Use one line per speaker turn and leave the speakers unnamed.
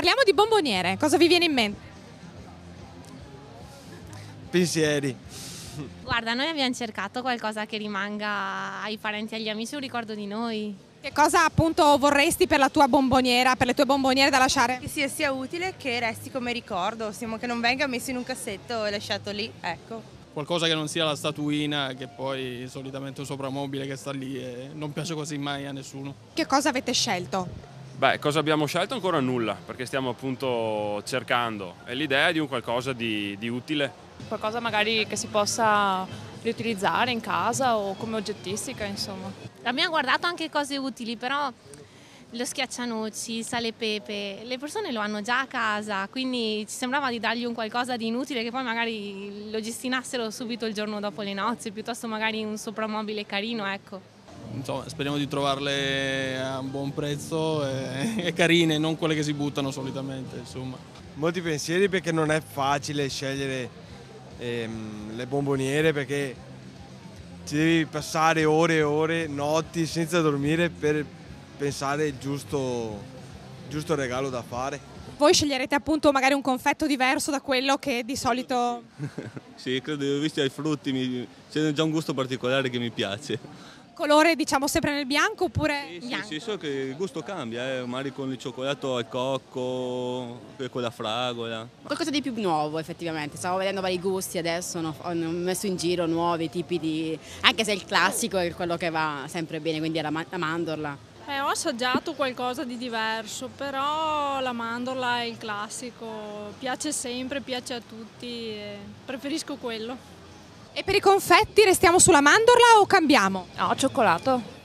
Parliamo di bomboniere, cosa vi viene in mente?
Pensieri.
Guarda, noi abbiamo cercato qualcosa che rimanga ai parenti e agli amici un ricordo di noi.
Che cosa appunto vorresti per la tua bomboniera, per le tue bomboniere da lasciare?
Che sia utile, che resti come ricordo, che non venga messo in un cassetto e lasciato lì, ecco.
Qualcosa che non sia la statuina, che poi solitamente è un soprammobile che sta lì e non piace quasi mai a nessuno.
Che cosa avete scelto?
Beh, cosa abbiamo scelto? Ancora nulla, perché stiamo appunto cercando. È l'idea di un qualcosa di utile.
Qualcosa magari che si possa riutilizzare in casa o come oggettistica, insomma.
Abbiamo guardato anche cose utili, però lo schiaccianoci, il sale e pepe, le persone lo hanno già a casa, quindi ci sembrava di dargli un qualcosa di inutile che poi magari lo gestinassero subito il giorno dopo le nozze, piuttosto magari un soprammobile carino, ecco.
Insomma, speriamo di trovarle a un buon prezzo e carine, non quelle che si buttano solitamente, insomma.
Molti pensieri perché non è facile scegliere le bomboniere, perché ci devi passare ore e ore, notti senza dormire per pensare il giusto regalo da fare.
Voi sceglierete appunto magari un confetto diverso da quello che di solito...
Sì, credo, visto ai frutti, c'è già un gusto particolare che mi piace.
Colore diciamo sempre nel bianco oppure...
Sì, so che il gusto cambia, magari con il cioccolato al cocco, con la fragola.
Qualcosa di più nuovo effettivamente, stavo vedendo vari gusti adesso, hanno messo in giro nuovi tipi di... anche se il classico è quello che va sempre bene, quindi è la mandorla.
Ho assaggiato qualcosa di diverso, però la mandorla è il classico, piace sempre, piace a tutti, e preferisco quello.
E per i confetti restiamo sulla mandorla o cambiamo?
No, cioccolato.